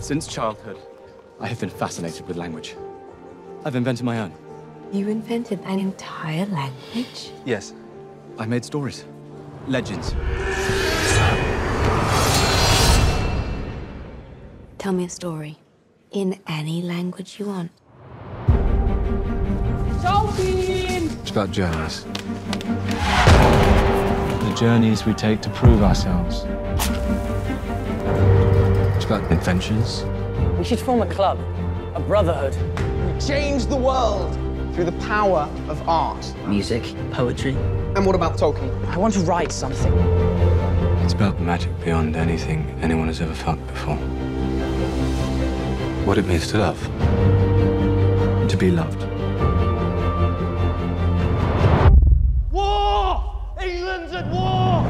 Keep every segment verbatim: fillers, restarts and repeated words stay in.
Since childhood, I have been fascinated with language. I've invented my own. You invented an entire language? Yes. I made stories. Legends. Tell me a story. In any language you want. It's about journeys. The journeys we take to prove ourselves. It's about adventures. We should form a club, a brotherhood. We change the world through the power of art. Music, poetry. And what about Tolkien? I want to write something. It's about magic beyond anything anyone has ever felt before. What it means to love. To be loved. War! England's at war!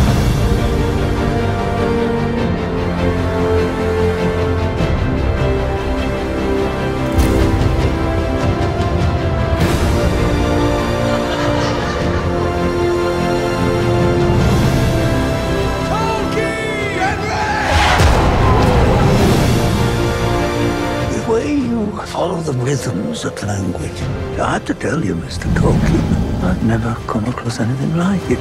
The way you follow the rhythms of language. I have to tell you, Mister Tolkien, I've never come across anything like it.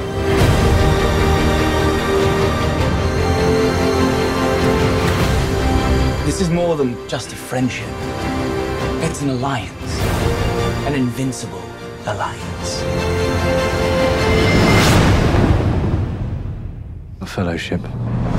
This is more than just a friendship. It's an alliance. An invincible alliance. A fellowship.